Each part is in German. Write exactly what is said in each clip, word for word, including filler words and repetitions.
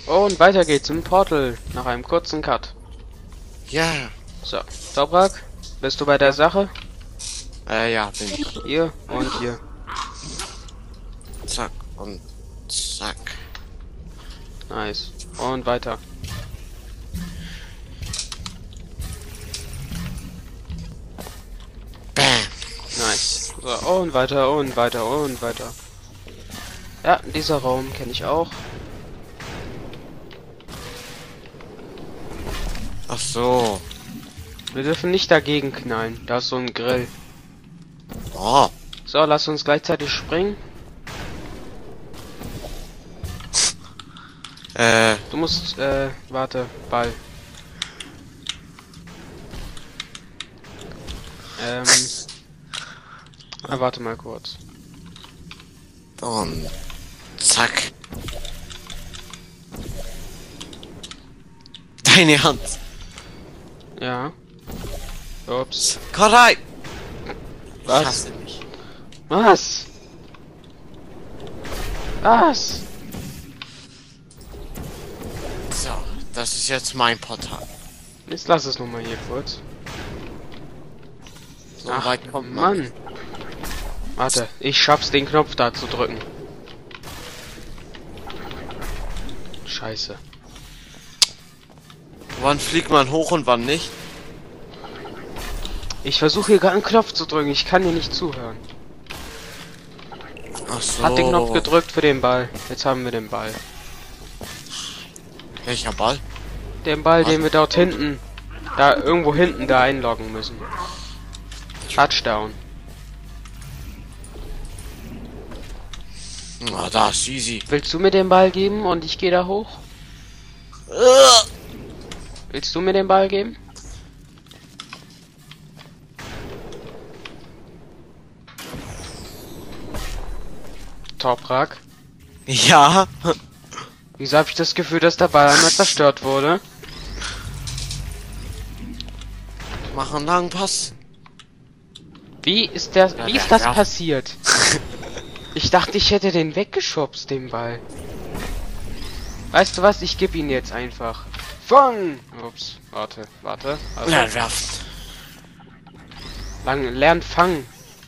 Und weiter geht's im Portal nach einem kurzen Cut. Ja. So, Toprak, bist du bei der Sache? Äh, ja, bin ich. Hier und hier. Zack und zack. Nice. Und weiter. Bam. Nice. So, und weiter und weiter und weiter. Ja, dieser Raum kenne ich auch. Ach so. Wir dürfen nicht dagegen knallen. Da ist so ein Grill. Oh. So, lass uns gleichzeitig springen. Äh. Du musst, äh, warte, Ball. Ähm. Ah, warte mal kurz. Und zack. Deine Hand. Ja. Ups. Korai. Ich Was? hasse mich. Was? Was? So, das ist jetzt mein Portal. Jetzt lass es noch mal hier kurz. So Ach, weit kommt man. Mann. Warte, ich schaff's, den Knopf da zu drücken. Scheiße. Wann fliegt man hoch und wann nicht? Ich versuche hier gerade einen Knopf zu drücken, ich kann dir nicht zuhören. Ach so. Hat den Knopf gedrückt für den Ball. Jetzt haben wir den Ball. Welcher Ball? Den Ball, Was? den wir dort hinten, da irgendwo hinten da einloggen müssen. Touchdown. Ah, da ist easy. Willst du mir den Ball geben und ich gehe da hoch? Uh. Willst du mir den Ball geben? Toprak. Ja. Wieso habe ich das Gefühl, dass der Ball einmal zerstört wurde? Mach einen langen Pass. Wie ist der, Ja, wie der ist das Nerv. passiert? Ich dachte, ich hätte den weggeschubst, den Ball. Weißt du was? Ich gebe ihn jetzt einfach. Fang! Ups, warte, warte. warte. Ja, werfen. Lang, lernt fangen.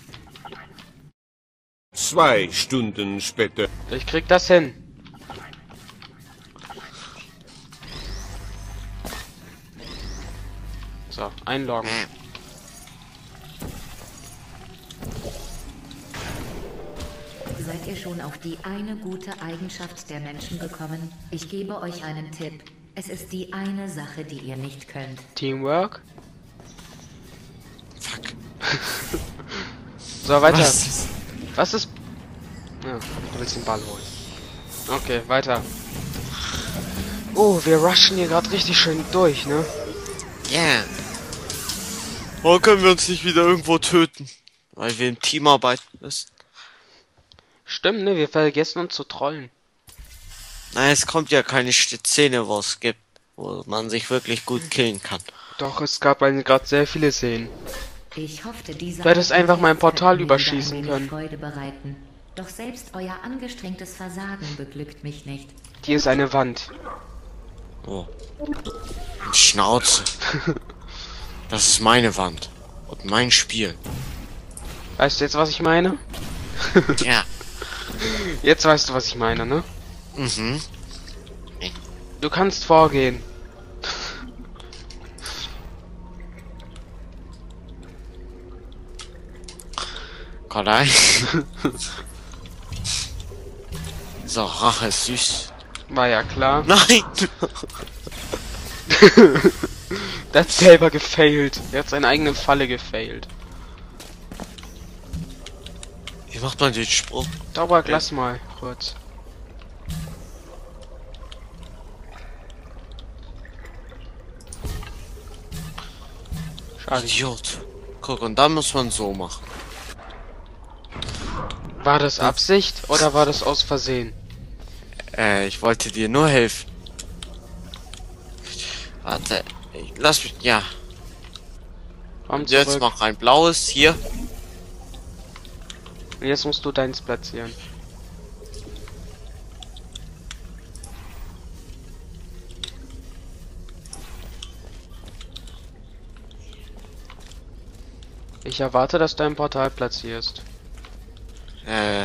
Zwei Stunden später. Ich krieg das hin. So, einloggen. Seid ihr schon auf die eine gute Eigenschaft der Menschen gekommen? Ich gebe euch einen Tipp. Es ist die eine Sache, die ihr nicht könnt. Teamwork. Fuck. So, weiter. Was ist? Was ist... Ja, du willst den Ball holen. Okay, weiter. Oh, wir rushen hier gerade richtig schön durch, ne? Yeah. Warum können wir uns nicht wieder irgendwo töten? Weil wir in Teamarbeit müssen. Stimmt, ne? Wir vergessen uns zu trollen. Nein, es kommt ja keine Szene, wo es gibt, wo man sich wirklich gut killen kann. Doch, es gab gerade sehr viele Szenen. Ich hoffte, diese Du hättest einfach mein Portal Aktivität überschießen wird mir können. Freude bereiten. Doch selbst euer angestrengtes Versagen beglückt mich nicht. Hier ist eine Wand. Oh. Schnauze. Das ist meine Wand. Und mein Spiel. Weißt du jetzt, was ich meine? Ja. Jetzt weißt du, was ich meine, ne? Mhm. Du kannst vorgehen. Kollei. So, Rache ist süß. War ja klar. Nein! Der hat selber gefailt. Er hat seine eigene Falle gefailt. Wie macht man den Sprung? Toprak, lass mal kurz. Schade. Idiot. Guck, und dann muss man so machen. War das Absicht oder war das aus Versehen? Äh, ich wollte dir nur helfen. Warte, ich- lass mich, ja. Komm Und jetzt zurück. mach ein blaues hier. Und jetzt musst du deins platzieren. Ich erwarte, dass du ein Portal platzierst. Äh.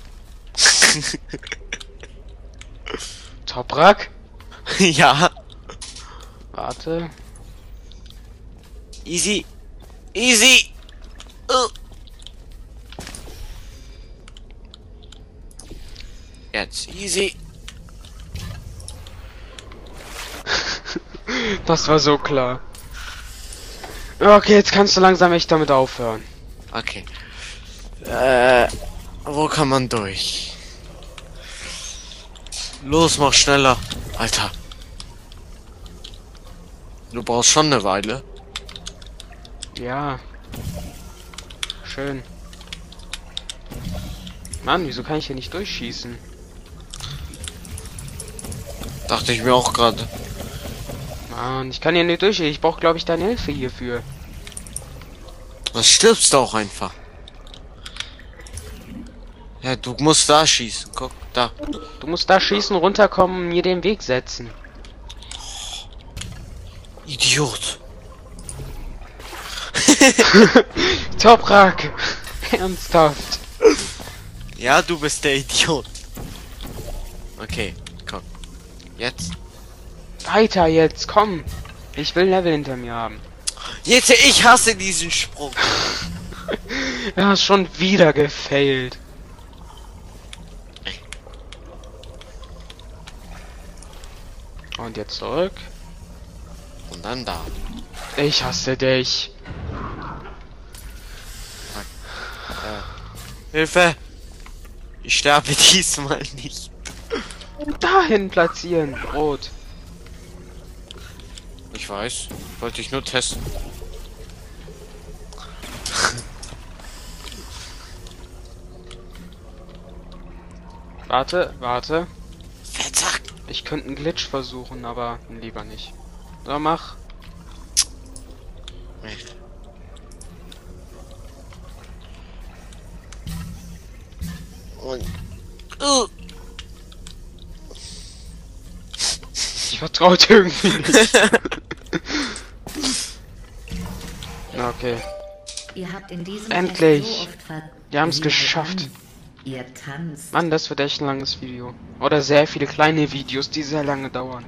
Toprak? Ja. Warte. Easy. Easy. Uh. Jetzt easy. Das war so klar. Okay, jetzt kannst du langsam echt damit aufhören. Okay. Äh, wo kann man durch? Los, mach schneller. Alter. Du brauchst schon eine Weile. Ja. Schön. Mann, wieso kann ich hier nicht durchschießen? Dachte ich mir auch gerade. Mann, ich kann hier nicht durchschießen. Ich brauche, glaube ich, deine Hilfe hierfür. Was stirbst du auch einfach? Ja, du musst da schießen. Guck, da. Du musst da schießen, runterkommen, mir den Weg setzen. Idiot. Toprak! Ernsthaft. Ja, du bist der Idiot. Okay, komm. Jetzt. Weiter jetzt, komm. Ich will Level hinter mir haben. Jetzt, ich hasse diesen Sprung. Er hat schon wieder gefailt. Und jetzt zurück. Und dann da. Ich hasse dich. Hilfe! Ich sterbe diesmal nicht. Dahin platzieren. Rot. Ich weiß. Wollte ich nur testen. Warte, warte. Verzack! Ich könnte einen Glitch versuchen, aber lieber nicht. So, mach. Und. Uh. Ich vertraue dir irgendwie nicht. Okay. Ihr habt in diesem Endlich. Test so oft ver- Wir haben es Sie geschafft. an. Ihr tanzt. Mann, das wird echt ein langes Video. Oder sehr viele kleine Videos, die sehr lange dauern.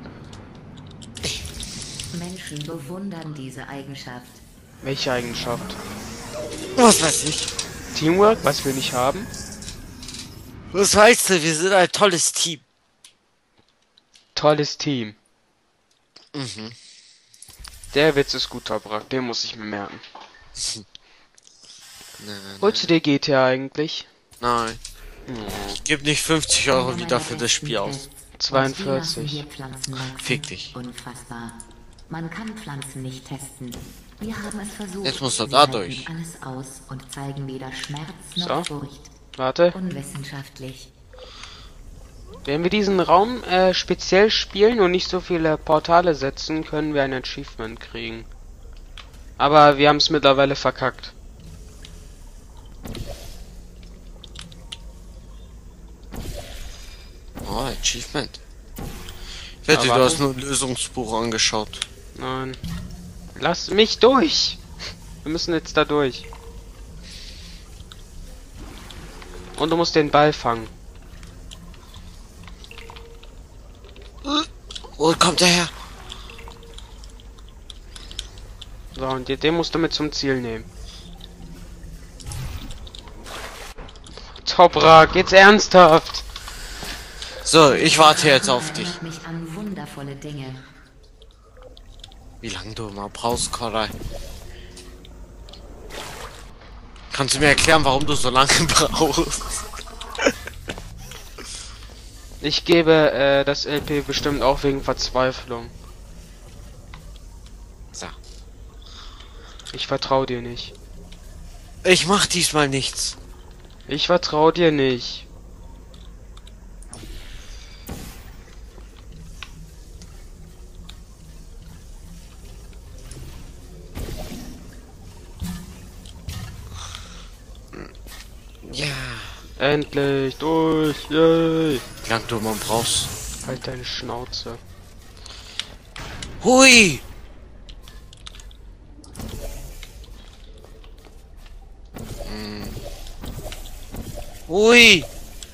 Menschen bewundern diese Eigenschaft. Welche Eigenschaft? Was weiß ich? Teamwork, was wir nicht haben? Was heißt du? Wir sind ein tolles Team. Tolles Team. Mhm. Der Witz ist gut, Toprak. Den muss ich mir merken. Nein, Holst du dir G T A eigentlich? nein. Ich gebe nicht fünfzig Euro wieder für das Spiel aus. zweiundvierzig. Fick dich. Unfassbar. Man kann Pflanzen nicht testen. Wir haben es versucht. Jetzt musst du Sie da halten durch. alles aus und zeigen weder Schmerz So. noch Furcht. Warte. Unwissenschaftlich. Wenn wir diesen Raum äh, speziell spielen und nicht so viele Portale setzen, können wir ein Achievement kriegen. Aber wir haben es mittlerweile verkackt. Oh, Achievement. Ich wette, Ja, du warte. hast nur ein Lösungsbuch angeschaut. Nein. Lass mich durch! Wir müssen jetzt da durch. Und du musst den Ball fangen. Wo kommt der her? So, und den- den musst du mit zum Ziel nehmen. Toprak, jetzt ernsthaft! So, ich warte jetzt auf dich. Erinnert mich an wundervolle Dinge. Wie lange du mal brauchst, Koray? Kannst du mir erklären, warum du so lange brauchst? Ich gebe äh, das L P bestimmt auch wegen Verzweiflung. So. Ich vertraue dir nicht. Ich mach diesmal nichts. Ich vertraue dir nicht. Ja. Endlich durch. Yay. Wie lange du mal brauchst? Halt deine Schnauze. Hui! Ui.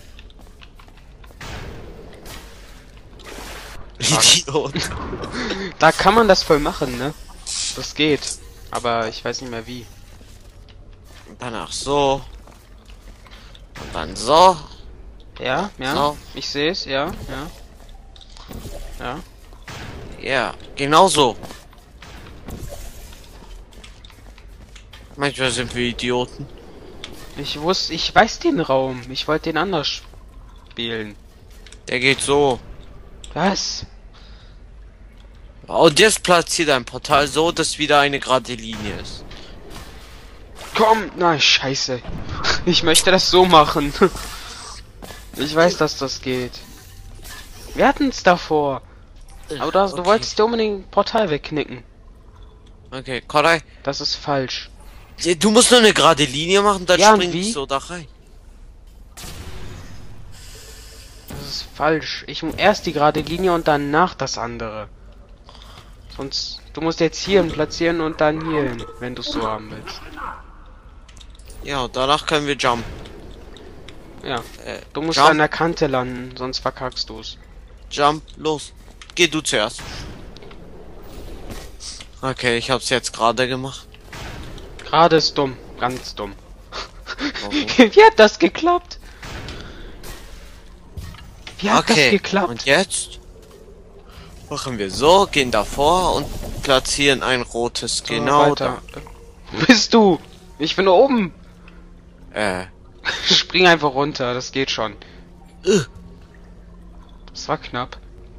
Idiot. Da kann man das voll machen, ne? Das geht. Aber ich weiß nicht mehr wie. Und danach so. Und dann so. Ja, ja. So. Ich sehe es, ja, ja. Ja. Ja, genau so. Manchmal sind wir Idioten. Ich wusste, ich weiß den Raum. Ich wollte den anders spielen. Der geht so. Was? Und jetzt platziert ein Portal so, dass wieder eine gerade Linie ist. Komm! Nein, scheiße. Ich möchte das so machen. Ich weiß, dass das geht. Wir hatten es davor. Aber das, du Okay. wolltest dir unbedingt ein Portal wegknicken. Okay, Koray. Das ist falsch. Du musst nur eine gerade Linie machen, dann Ja, und springst wie? du so da rein. Das ist falsch. Ich muss erst die gerade Linie und danach das andere. Sonst, du musst jetzt hier hin platzieren und dann hier hin, wenn du es so haben willst. Ja, und danach können wir jumpen. Ja. Äh, Du musst jump, an der Kante landen, sonst verkackst du es. jump, los. Geh du zuerst. Okay, ich hab's jetzt gerade gemacht. Gerade ist dumm. Ganz dumm. Warum? Wie hat das geklappt? Wie hat das Okay, geklappt? und jetzt machen wir so, gehen davor und platzieren ein rotes So, genau weiter. Wo bist du? Ich bin oben. da. Äh, Spring einfach runter, das geht schon. äh. Das war knapp.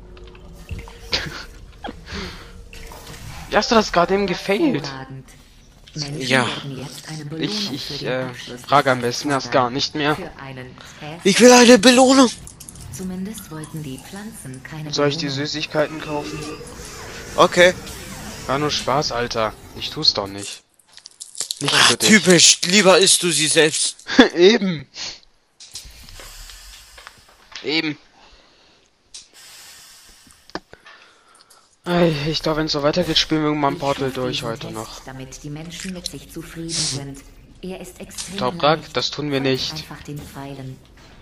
Wie hast du das gerade eben gefailt? Hervorragend. Menschen Ja. werden jetzt eine Belohnung Ich, für ich, den äh, Abschluss frage am dieses besten erst Portals gar nicht mehr. für einen Test. Ich will eine Belohnung. Zumindest wollten die Pflanzen keine Soll ich die Belohnung. Süßigkeiten kaufen? Okay. War nur Spaß, Alter. Ich tu's doch nicht. Nicht Ach, für dich. typisch. Lieber isst du sie selbst. Eben. Eben. Ey, ich glaube, wenn es so weitergeht, spielen wir irgendwann ein Ich Portal schuf durch diesen heute Test, noch. damit die Menschen mit sich zufrieden sind. Er ist extrem Toprak, leicht. das tun wir Folgt nicht. Einfach den Pfeilen.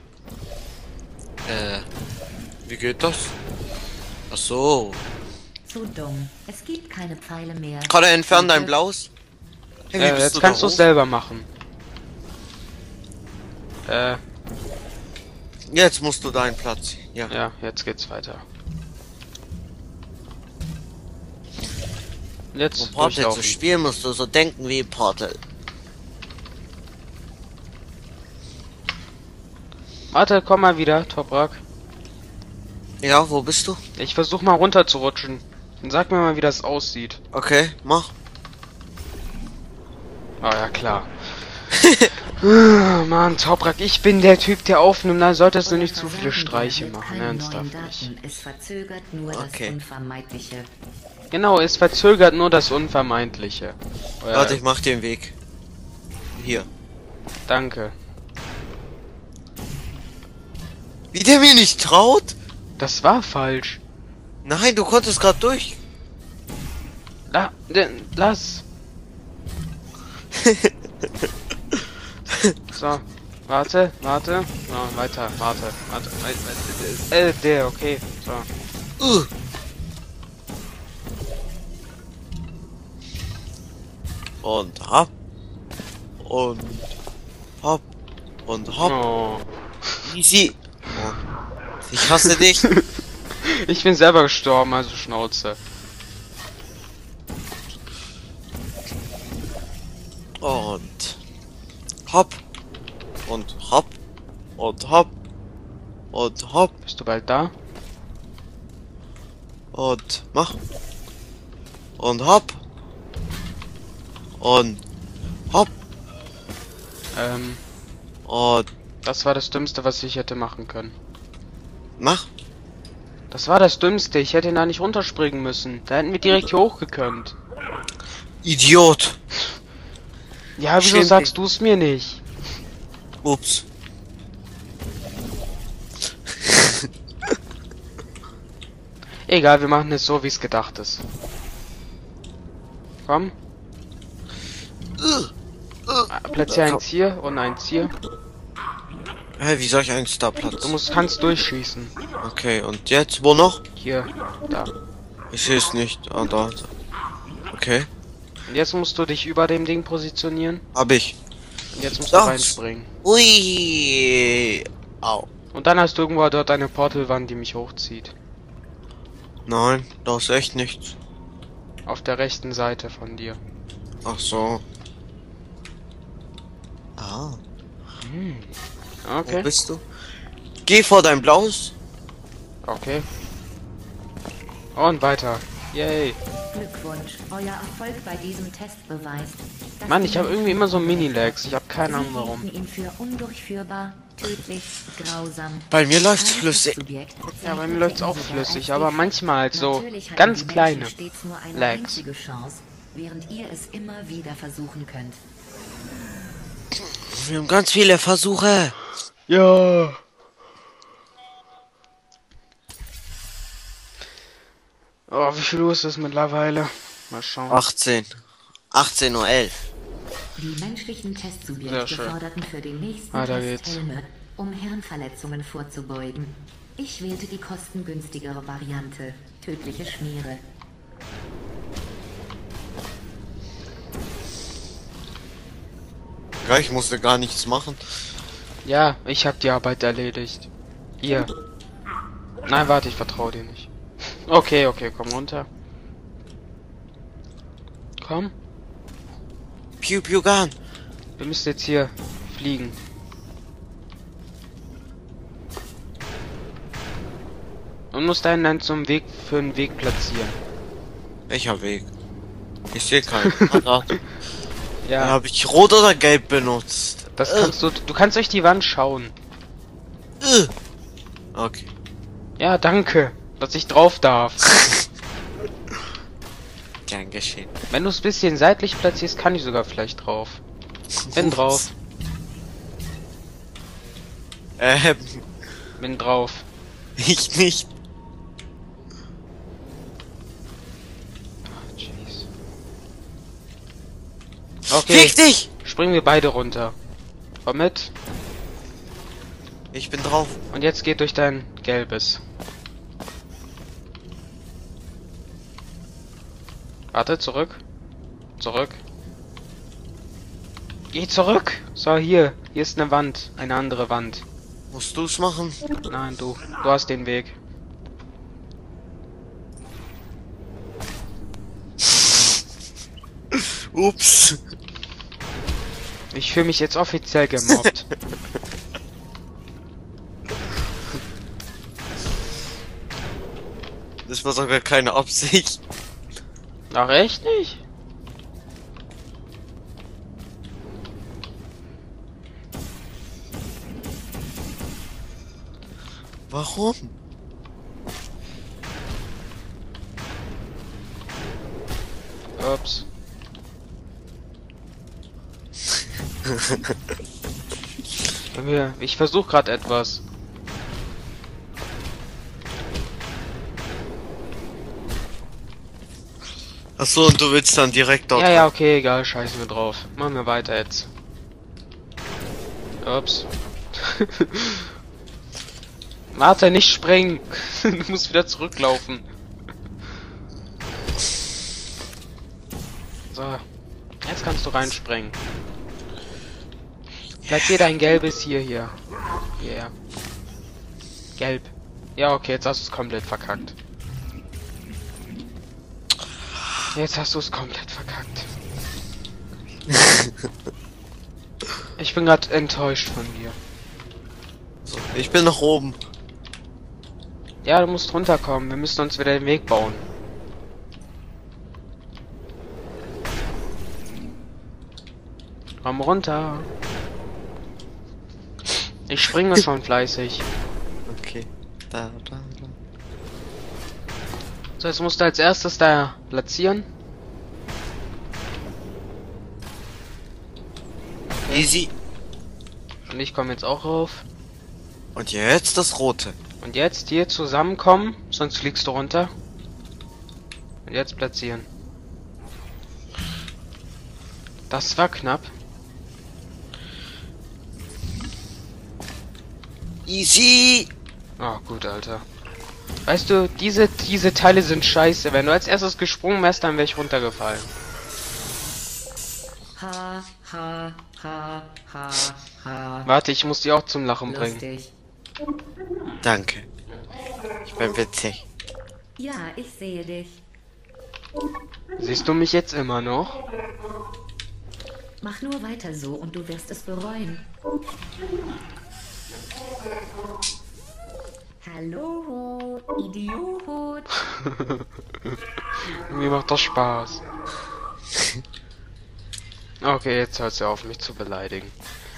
Äh, wie geht das? Ach so. Zu dumm. Es gibt keine Pfeile mehr. Kann er entfernen dein Blaues? Hey, wie Äh, bist jetzt du kannst da du es hoch? selber machen. Äh, Jetzt musst du deinen Platz. Ja. ja, jetzt geht's weiter. Jetzt Um Portal zu durchlaufen. spielen, musst du so denken wie Portal. Warte, komm mal wieder, Toprak. Ja, wo bist du? Ich versuch mal runter zu rutschen. Und sag mir mal, wie das aussieht. Okay, mach. Ah ja, klar. Ah, Mann, Toprak, ich bin der Typ, der aufnimmt. Da solltest du nicht zu viele Streiche machen, ernsthaft nicht. Es verzögert nur Okay. das Unvermeidliche. Genau, es verzögert nur das Unvermeidliche. Äh, Warte, ich mach den Weg. Hier. Danke. Wie der mir nicht traut? Das war falsch. Nein, du konntest gerade durch. La de- lass. So, warte, warte. So, weiter, warte, warte. warte. Äh, der, okay. So. Uh. Und hopp. Und hopp. Und hopp. Oh. Easy. Oh. Ich hasse dich. Ich bin selber gestorben, also Schnauze. Und hopp. Und hopp. Und hopp. Und hopp. Bist du bald da? Und mach. Und hopp. Und hopp. Ähm, Und das war das Dümmste, was ich hätte machen können. mach. Das war das Dümmste, ich hätte da nicht runterspringen müssen. Da hätten wir direkt hier hochgekönnt. Idiot. Ja, wieso Stimmt. sagst du es mir nicht? Ups. Egal, wir machen es so, wie es gedacht ist. Komm. Ah, platziere eins hier und eins hier. Hä, wie soll ich einen Starplatz? Du musst, kannst durchschießen. Okay, und jetzt? Wo noch? Hier, da. Ich sehe es nicht. Ah, da. Okay. Und jetzt musst du dich über dem Ding positionieren. Hab ich. Und jetzt musst Das. du reinspringen. Ui. Au. Und dann hast du irgendwo dort eine Portalwand, die mich hochzieht. Nein, da ist echt nichts. Auf der rechten Seite von dir. Ach so. Ah. Wo Okay, bist du? Geh vor dein blaues. okay. Und weiter. Yay. Glückwunsch, euer Erfolg bei diesem Test beweist, dass Mann, die ich habe irgendwie immer so Mini-Lags. Ich habe keine Sie Ahnung warum. hielten ihn für undurchführbar, tödlich, grausam. Bei mir läuft's Kein flüssig. Subjekt Ja, bei mir bezeichnete läuft's ihn auch sogar flüssig, als aber defekt. manchmal halt so Natürlich hatten ganz die Menschen kleine stets nur eine Lags. einzige Chance, während ihr es immer wieder versuchen könnt. Wir haben ganz viele Versuche. Ja. Oh, wie viel Uhr ist es mittlerweile? Mal schauen. achtzehn. achtzehn Uhr elf. Die menschlichen Sehr Testsubjekte schön. forderten für den nächsten Weiter Test geht's. Helme, um Hirnverletzungen vorzubeugen. Ich wählte die kostengünstigere Variante, tödliche Schmiere. Ja, ich musste gar nichts machen. Ja, ich habe die Arbeit erledigt. Ihr. Nein, warte, ich vertraue dir nicht. Okay, okay, komm runter. Komm, Piu Piu Gun. wir müssen jetzt hier fliegen. Und musst deinen dann zum Weg für einen Weg platzieren. Welcher Weg? Ich sehe keinen. Ah, da. Ja, Habe ich rot oder gelb benutzt? das kannst du. Du kannst durch die Wand schauen. Äh. Okay. Ja, danke, dass ich drauf darf. Gern geschehen. Wenn du es bisschen seitlich platzierst, kann ich sogar vielleicht drauf. Bin drauf, Ähm, bin drauf. ich nicht. Ah, jeez. Okay, Fick dich! springen wir beide runter. Komm mit. Ich bin drauf. Und jetzt geht durch dein gelbes. Warte, zurück. Zurück. Geh zurück! So, hier. Hier ist eine Wand. Eine andere Wand. Musst du's machen? Nein, du. Du hast den Weg. Ups. Ich fühle mich jetzt offiziell gemobbt. Das war sogar keine Absicht. Ach, echt nicht? Warum? Ups. Junge, ich versuche gerade etwas. Achso, und du willst dann direkt dort. Ja, ja, okay, egal, scheißen wir drauf. Machen wir weiter jetzt. Ups. Warte, nicht springen. Du musst wieder zurücklaufen. So. Jetzt kannst du reinspringen. Platzier dein gelbes hier, hier. Yeah. Gelb. Ja, okay, jetzt hast du es komplett verkackt. Jetzt hast du es komplett verkackt. Ich bin gerade enttäuscht von dir. So, ich bin nach oben. Ja, du musst runterkommen. Wir müssen uns wieder den Weg bauen. Komm runter. Ich springe schon fleißig. Okay. Da, da, da. So, jetzt musst du als erstes da platzieren. Easy. Und ich komme jetzt auch rauf. Und jetzt das rote. Und jetzt hier zusammenkommen, sonst fliegst du runter. Und jetzt platzieren. Das war knapp. Easy. Oh, gut, Alter. Weißt du, diese, diese Teile sind scheiße. Wenn du als erstes gesprungen wärst, dann wäre ich runtergefallen. Ha, ha, ha, ha, ha. Warte, ich muss die auch zum Lachen bringen. Lustig. Danke. Ich bin witzig. Ja, ich sehe dich. Siehst du mich jetzt immer noch? Mach nur weiter so und du wirst es bereuen. Hallo, Idiot. Mir macht das Spaß. Okay, jetzt hört sie auf, mich zu beleidigen.